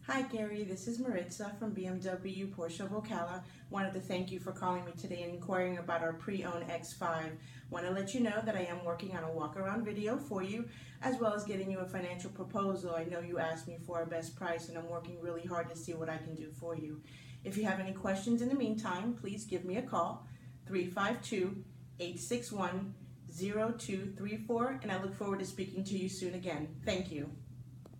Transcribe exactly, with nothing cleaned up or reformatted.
Hi Gary, this is Maritza from B M W Porsche of Ocala. Wanted to thank you for calling me today and inquiring about our pre-owned X five. Want to let you know that I am working on a walk-around video for you, as well as getting you a financial proposal. I know you asked me for a best price, and I'm working really hard to see what I can do for you. If you have any questions in the meantime, please give me a call, three five two, eight six one, zero two three four, and I look forward to speaking to you soon again. Thank you.